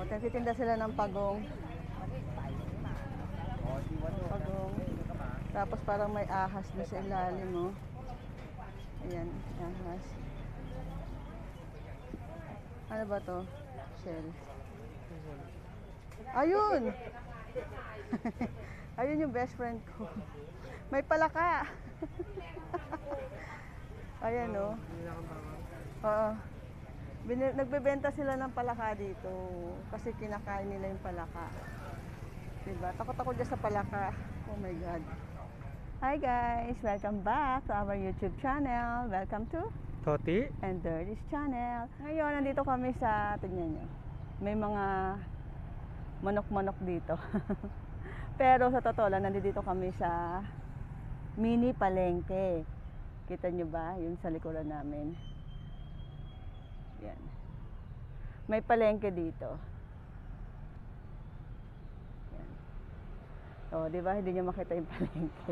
nagtitinda sila ng pagong. Pagong. Tapos parang may ahas na sa ilalim, oh. Ayan, ahas. Ano ba to? Shell. Ayun! Ayun yung best friend ko. May palaka. Ayan, oh. Oo. Nagbebenta sila ng palaka dito kasi kinakain nila yung palaka. Diba? Takot ako dyan sa palaka. Oh my God. Hi guys! Welcome back to our YouTube channel. Welcome to Toti and Dirty's channel. Ngayon, nandito kami sa, tignan nyo, may mga manok-manok dito. Pero sa totoo lang, nandito kami sa mini palengke. Kita nyo ba? Yung sa likuran namin. Yan. May palengke dito. Yan. So, di ba? Hindi nyo makita yung palengke.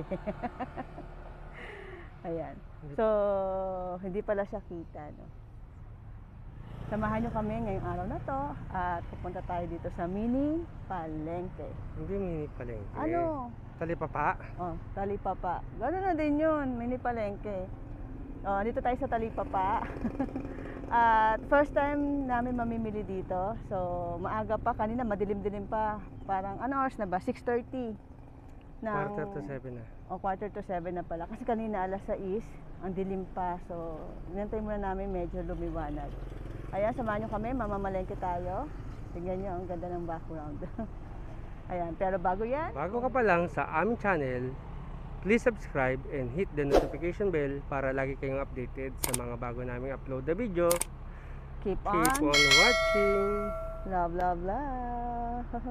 Ayan. So, hindi pala siya kita, no? Samahan nyo kami ngayong araw na to at pupunta tayo dito sa mini palengke. Hindi mini palengke. Ano? Talipapa. Oh, talipapa. Gano'n na din yun, mini palengke. Oh, dito tayo sa talipapa. At first time namin mamimili dito. So, maaga pa. Kanina madilim-dilim pa. Parang, ano oras na ba? 6:30. Quarter to 7 na. O, quarter to 7 na pala. Kasi kanina alas 6, ang dilim pa. So, inantay muna namin medyo lumiwanag. Ayan, samahan nyo kami. Mamamalengke tayo. Tingnan nyo, ang ganda ng background. Ayan, pero bago yan. Bago ka pa lang sa aming channel, please subscribe and hit the notification bell para lagi kayong updated sa mga bago naming upload na video. Keep Keep on watching. Love, love, love.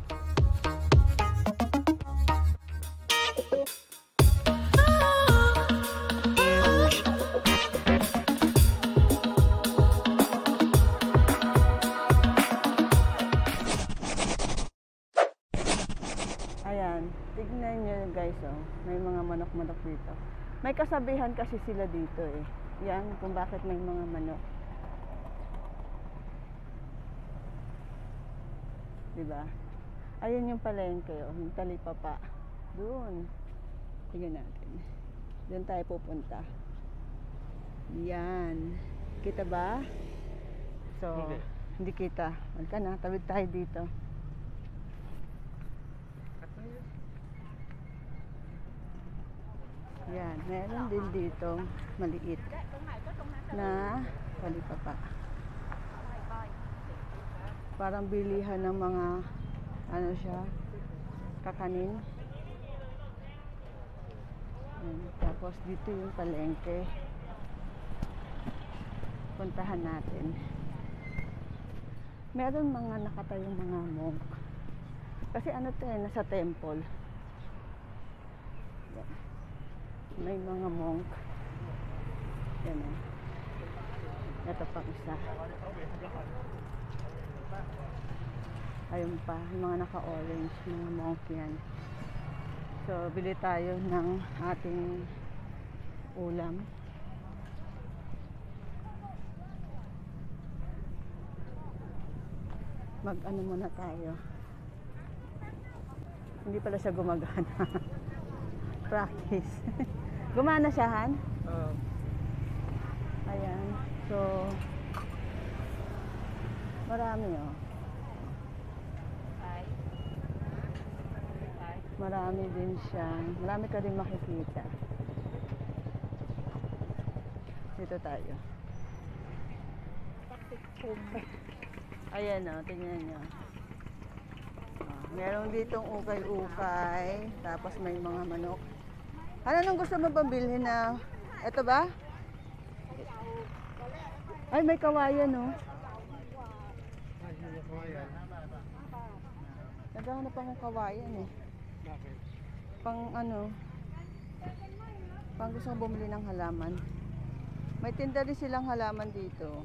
Ayan, tignan nyo guys, oh. May mga manok-manok dito. May kasabihan kasi sila dito eh. Yan, kung bakit may mga manok. Diba? Ayun yung palengke, oh. Yung talipapa. Doon. Tingnan natin. Doon tayo pupunta. Yan. Kita ba? So, hindi kita. Huwag ka na, tawid tayo dito. Yan, meron din dito maliit na talipapa. Parang bilihan ng mga ano siya, kakanin. Yan. Tapos dito yung palengke. Puntahan natin. Meron mga nakatayong mga monk. Kasi ano to eh, nasa temple. Yan. May mga monk. Yan eh. Ito pang isa. Ayun pa, yung mga naka-orange, mga monk yan. So, bili tayo ng ating ulam. Mag-ano muna tayo. Hindi pala siya gumagana. Practice. Gumana siya, Han? Oo. Ayan. So, marami, oh. Marami din siya. Marami ka rin makikita. Dito tayo. Ayan, oh. Tingnan nyo. Meron ditong ukay-ukay. Tapos may mga manok. Ano nang gusto mo pambilhin na? Ito ba? Ay, may kawayan, no? Ay, hindi kawayan. Naghahanap akong kawayan, eh. Bakit? Pang ano? Pang gusto kong bumili ng halaman. May tinda din silang halaman dito.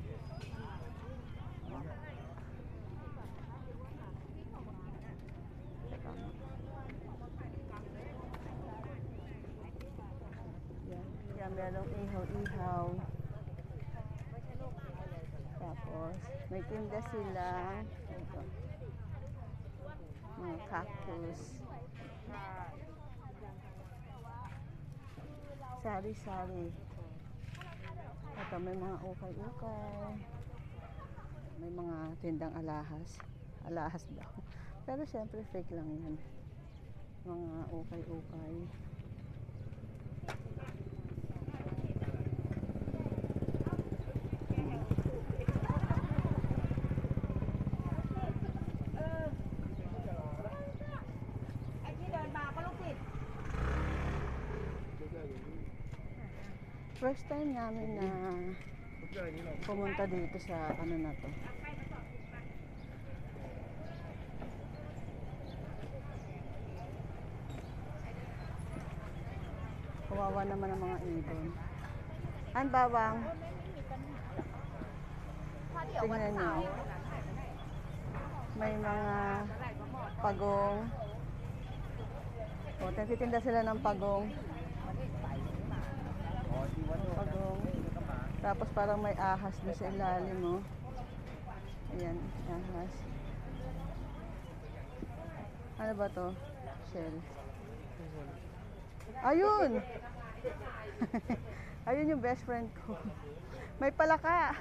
Yan, merong ihaw-ihaw. Tapos, may tinda sila. Ito. cactus. Sari-sari. Ito, may mga ukay-ukay. May mga tindang alahas. Alahas daw. Pero syempre fake lang yan. Mga ukay-ukay. First time namin na pumunta dito sa ano na to. Kawawa naman ang mga ibon. Ang bawang. Tingnan nyo. May mga pagong. O, nagtitinda sila ng pagong. Pagong. Tapos parang may ahas doon sa ilalim mo. Ayan, ahas. Ano ba to? Shell. Ayun! Ayun yung best friend ko. May palaka.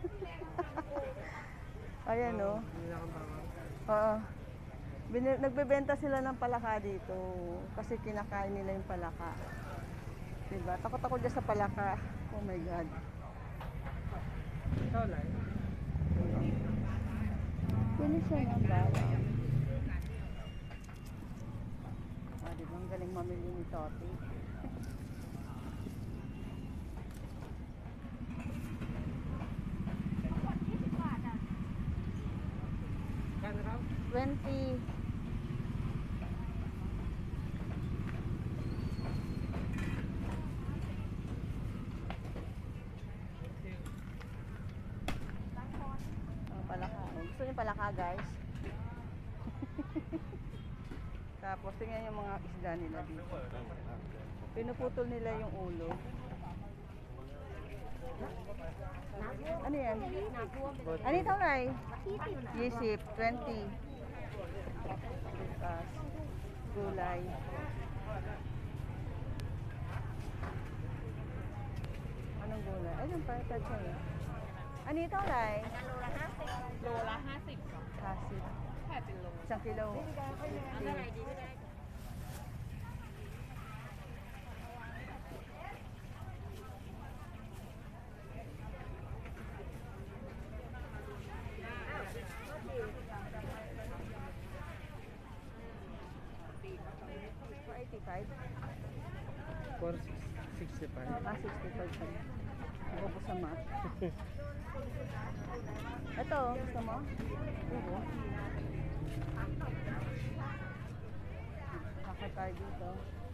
Ayan o. Oo. Nagbebenta sila ng palaka dito. Kasi kinakain nila yung palaka. Diba? Takot ako dyan sa palaka. Oh my God. Ikaw lang. Yun siya ng bawang. Ah, diba? Ang galing mamili ni Toti. Kano raw? 20. Palaka. Gusto niyo palaka, guys? Tapos tingnan yung mga isda nila dito. Pinuputol nila yung ulo. Ano yan? Ano ito, Ray? Yisip, 20. Bukas. Gulay. Anong gulay? Ayun, parang sa'yo. Ano ito, Ray? Lola 50 ค่ะ Kasi. แค่เป็นโล Isang kilo. อะไรดีก็ได้ 85? 465. Ah, 65 pa. Ako po sa math. Ito, gusto mo? Oo. Kaka tayo dito.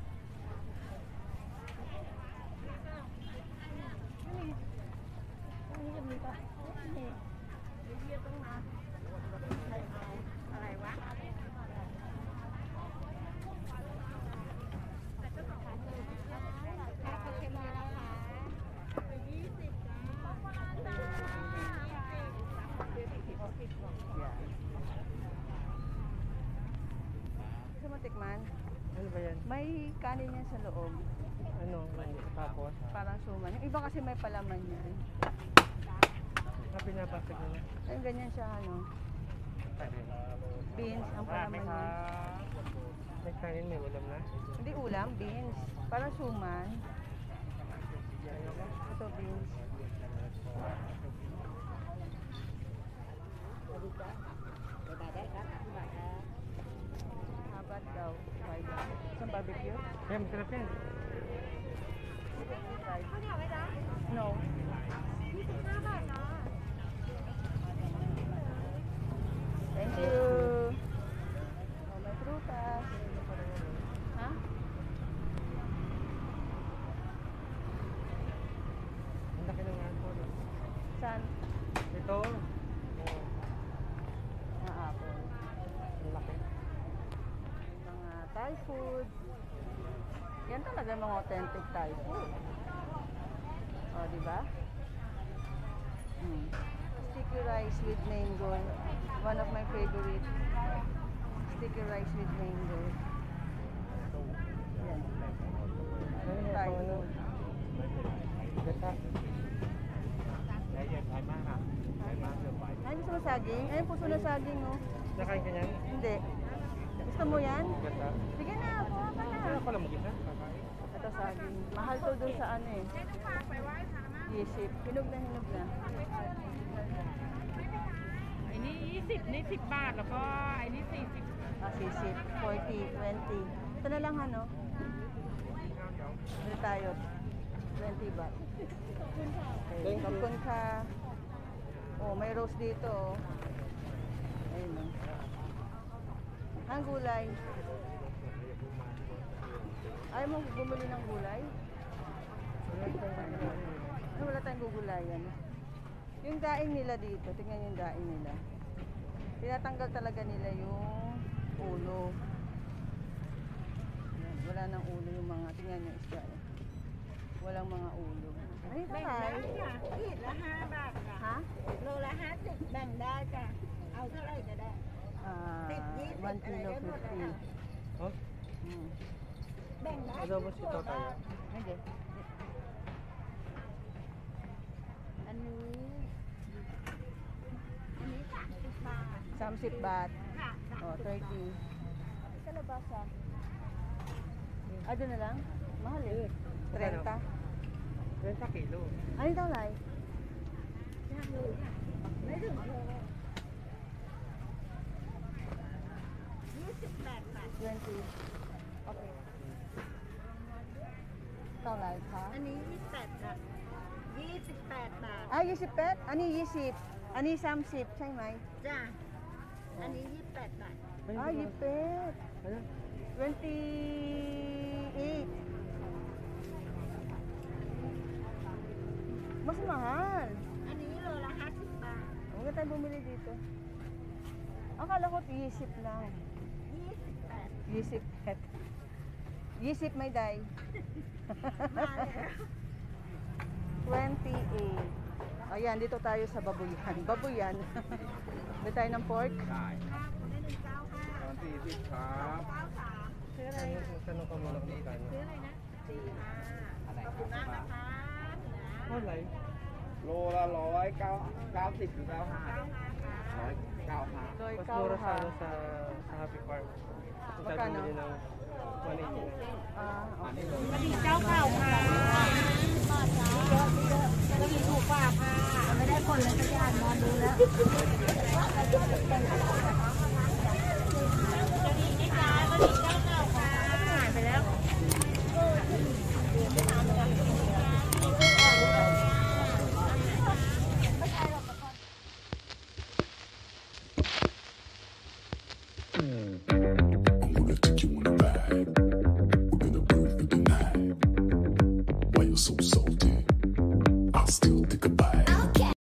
อะไรวะ Yeah. Gusto mo tikman? Ano ba yan? May kanin yan sa loob. Ano? Tapos? Parang suman. Yung iba kasi may palaman yan. Pinapasok nyo na? Ayun, ganyan siya, ano. Beans, ang palaman niya. May kanin, may ulam na? Hindi ulam, beans. Parang suman. Ito, beans. Habat daw. Why daw? Isang barbecue? Kaya masarap yan. No. Thank you. Oh, may prutas. Ha? Ang laki ng aso. Saan? Ito. Apple. Ang laki. Mga Thai food. Yan talaga mga authentic Thai food. O, di ba? Sticky rice with mango. One of my favorite. Sticky rice with mango. Yan. Ano Tayo. ano? Gata. Ay, gusto mo saging? Ay, puso na saging, oh. Nakain ka niyan? Hindi. Gusto mo yan? Gata. Sige na, kuha ka na. Kaya pala mag-isa. Kakain. Ito saging. Mahal to dun sa ano eh. Yisip. Hinog na hinog na. ไอ้นี่20นี่10 บาท แล้วก็ไอ้นี่40 Ah, sisip. 40, 20. Ito na lang ano. Bili tayo. 20 baht. Okay. Thank you. Kapun ka. Oh, may rose dito. Oh. Ayun oh. Ang gulay. Ayaw mo bumili ng gulay? Ay, wala tayong gugulayan. Yung daing nila dito, tingnan yung daing nila. Tinatanggal talaga nila yung ulo. Yan, wala nang ulo yung mga, tingnan yung isda. Eh. Walang mga ulo. Ano ito แบ่ง tayo? ได้ค่ะขีดละ 5 บาทค่ะ Ha? โลละ50แบ่งได้ค่ะ เอาเท่าไหร่ก็ได้ Ah, 1 kilo 50. Oh, Hmm. แบ่งได้ adobo sito tayo. Hindi. อันนี้30 บาท 30 baht. ค่ะ Oh, 30. Kalabasa. Ah, doon na lang? Mahal eh. 30. 30 kilo. Ano ito, Lai? ย่างเลยค่ะ ไม่ถึงโล28 บาท 20. Okay. Ito, Lai, ha? อันนี้28ค่ะ28 บาท Ah, 20 Ano 20? Ano 30? ใช่ไหมจ้า อันนี้28 บาท Ah, 20. Ano? 28. Mas mahal. อันนี้โลละ50 บาท Huwag na tayo bumili dito. Akala ko 20 lang. 28 20. 20 may day. มาแล้ว 28. Ayan, dito tayo sa babuyan. Babuyan. Dito tayo ng pork. ค่ะคุณได้195 40 ครับ 93ซื้ออะไร Tanong ka muna kung magkano. ซื้ออะไรนะ45ขอบคุณมากนะคะ Walay. โลละ190 ถึง 95 95ค่ะ 195 Doy Mas cow mura sa, ha. ano, sa Happy Farm. Kung tayo Magkano? bumili ng 180 na. Ah, อัน okay. นี้เลยกะหรี่เจ้าเก่าค่ะกะหรี่ถูกกว่าค่ะ ไม่ได้ผลเลยสักอย่างนอนดูแล้วกะหรี่นี่จ้ากะหรี่เจ้าเก่าค่ะหายไปแล้ว I'm gonna take you on a